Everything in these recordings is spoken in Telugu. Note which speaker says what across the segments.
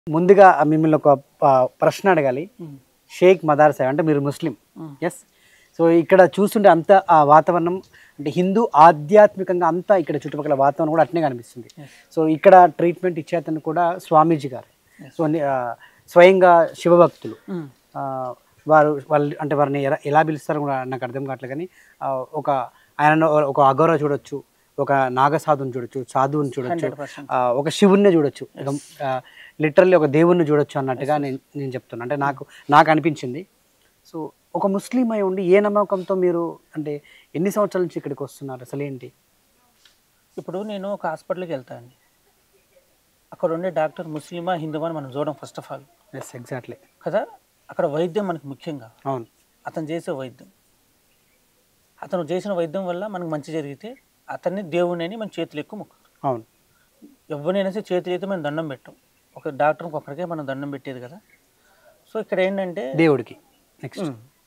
Speaker 1: ముందుగా మిమ్మల్ని ఒక ప్రశ్న అడగాలి. షేక్ మదార్ సాహెబ్ అంటే మీరు ముస్లిం. ఎస్. సో ఇక్కడ చూస్తుంటే అంత ఆ వాతావరణం అంటే హిందూ ఆధ్యాత్మికంగా అంతా ఇక్కడ చుట్టుపక్కల వాతావరణం కూడా అట్నే కనిపిస్తుంది. సో ఇక్కడ ట్రీట్మెంట్ ఇచ్చేతను కూడా స్వామీజీ గారు. సో స్వయంగా శివభక్తులు. వాళ్ళు అంటే వారిని ఎలా పిలుస్తారో కూడా నాకు అర్థం కావట్లేదు. కానీ ఒక ఆయన ఒక అఘోరా చూడొచ్చు, ఒక నాగసాధుని చూడొచ్చు, సాధువుని చూడొచ్చు, ఒక శివుణ్ణి చూడొచ్చు, లిటరల్లీ ఒక దేవుణ్ణి చూడొచ్చు అన్నట్టుగా నేను చెప్తున్నా. అంటే నాకు అనిపించింది. సో ఒక ముస్లిం అయి ఉండి ఏ నమ్మకంతో మీరు అంటే ఎన్ని సంవత్సరాల నుంచి ఇక్కడికి వస్తున్నారు అసలు ఏంటి?
Speaker 2: ఇప్పుడు నేను ఒక హాస్పిటల్కి వెళ్తాను, అక్కడ ఉండే డాక్టర్ ముస్లిమా హిందువా అని మనం చూడడం first of all.
Speaker 1: Yes, exactly
Speaker 2: కదా. అక్కడ వైద్యం మనకి ముఖ్యంగా.
Speaker 1: అవును.
Speaker 2: అతను చేసే వైద్యం, అతను చేసిన వైద్యం వల్ల మనకు మంచి జరిగితే అతన్ని దేవుని అని మన చేతులు ఎక్కువ మొక్కుతాం.
Speaker 1: అవును.
Speaker 2: ఎవరినైనా సరే చేతులు అయితే మనం దండం పెట్టాం. ఒక డాక్టర్కి ఒక్కడికే మనం దండం పెట్టేది కదా. సో ఇక్కడ ఏంటంటే
Speaker 1: దేవుడికి నెక్స్ట్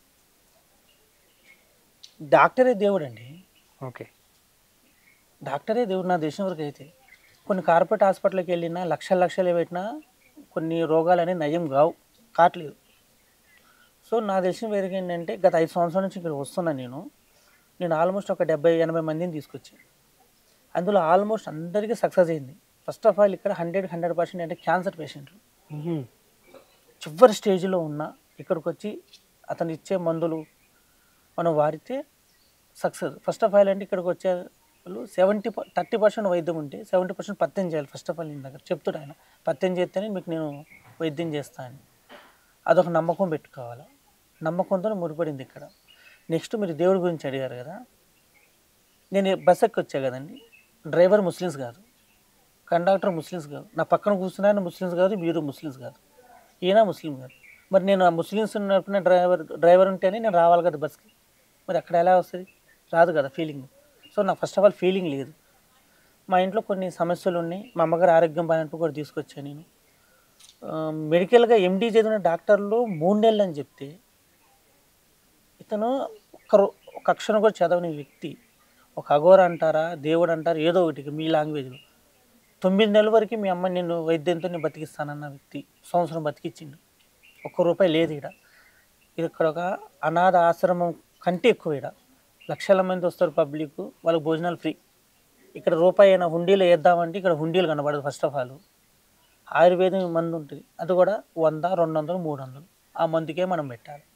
Speaker 2: డాక్టరే దేవుడు అండి.
Speaker 1: ఓకే,
Speaker 2: డాక్టరే దేవుడు నా దేశం వరకు. అయితే కొన్ని కార్పొరేట్ హాస్పిటల్కి వెళ్ళినా లక్షలు పెట్టినా కొన్ని రోగాలు అనేవి నయం కావట్లేదు. సో నా దేశం వరకు ఏంటంటే గత 5 సంవత్సరాల నుంచి ఇక్కడ వస్తున్నాను నేను ఆల్మోస్ట్ ఒక 70-80 మందిని తీసుకొచ్చాను. అందులో ఆల్మోస్ట్ అందరికీ సక్సెస్ అయింది. ఫస్ట్ ఆఫ్ ఆల్ ఇక్కడ 100% అంటే క్యాన్సర్ పేషెంట్లు చివరి స్టేజ్లో ఉన్న ఇక్కడికి వచ్చి అతను ఇచ్చే మందులు మనం వాడితే సక్సెస్. ఫస్ట్ ఆఫ్ ఆల్ అంటే ఇక్కడికి వచ్చే వాళ్ళు 30% వైద్యం ఉంటే 70% పత్యం చేయాలి. ఫస్ట్ ఆఫ్ ఆల్ నేను దగ్గర చెప్తాడు ఆయన, పత్యం చేస్తేనే మీకు నేను వైద్యం చేస్తాను. అదొక నమ్మకం పెట్టుకోవాలి. నమ్మకంతో ముడిపడింది ఇక్కడ. నెక్స్ట్ మీరు దేవుడి గురించి అడిగారు కదా. నేను బస్ ఎక్కి వచ్చా కదండి, డ్రైవర్ ముస్లిమ్స్ కాదు, కండక్టర్ ముస్లిమ్స్ కాదు, నా పక్కన కూర్చున్న ముస్లిమ్స్ కాదు, మీరు ముస్లిమ్స్ కాదు, ఈయన ముస్లిం కాదు. మరి నేను ఆ ముస్లిమ్స్ నడిపిన డ్రైవర్ ఉంటేనే నేను రావాలి కదా బస్కి. మరి అక్కడ ఎలా వస్తుంది? రాదు కదా ఫీలింగ్. సో నాకు ఫస్ట్ ఆఫ్ ఆల్ ఫీలింగ్ లేదు. మా ఇంట్లో కొన్ని సమస్యలు ఉన్నాయి. మా అమ్మగారు ఆరోగ్యం బాగానప్పుడు కూడా తీసుకొచ్చాను నేను. మెడికల్గా ఎండీ చదివిన డాక్టర్లు 3 నెలలు అని చెప్తే ఇతను ఒక అక్షరం కూడా చదవని వ్యక్తి, ఒక అఘోర అంటారా దేవుడు అంటారా ఏదో ఒకటి మీ లాంగ్వేజ్లో 9 నెలల వరకు మీ అమ్మ నిన్ను వైద్యంతో నేను బతికిస్తానన్న వ్యక్తి సంవత్సరం బతికిచ్చిండు. ₹1 లేదు ఇక్కడ. ఇక్కడ ఒక అనాథ ఆశ్రమం కంటే ఎక్కువ. ఇక్కడ లక్షల మంది వస్తారు పబ్లిక్, వాళ్ళకి భోజనాలు ఫ్రీ. ఇక్కడ రూపాయి అయినా హుండీలో వేద్దామంటే ఇక్కడ హుండీలు కనబడదు. ఫస్ట్ ఆఫ్ ఆల్ ఆయుర్వేదం మందు ఉంటుంది, అది కూడా 100, 200, 300 ఆ మందుకే మనం పెట్టాలి.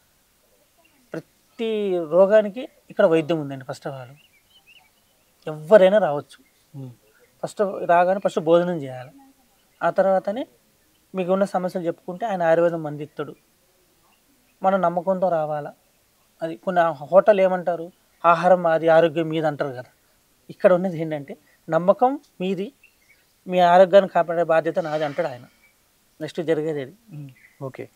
Speaker 2: ప్రతి రోగానికి ఇక్కడ వైద్యం ఉందండి. ఫస్ట్ ఆఫ్ ఆల్ ఎవరైనా రావచ్చు. ఫస్ట్ రాగానే ఫస్ట్ భోజనం చేయాలి, ఆ తర్వాతనే మీకు ఉన్న సమస్యలు చెప్పుకుంటే ఆయన ఆయుర్వేదం మంది ఇస్తాడు. మనం నమ్మకంతో రావాలా. అది కొన్ని హోటల్ ఏమంటారు, ఆహారం మాది ఆరోగ్యం మీది అంటారు కదా. ఇక్కడ ఉన్నది ఏంటంటే నమ్మకం మీది, మీ ఆరోగ్యాన్ని కాపాడే బాధ్యత నాది అంటాడు ఆయన. నెక్స్ట్ జరిగేది అది.
Speaker 1: ఓకే.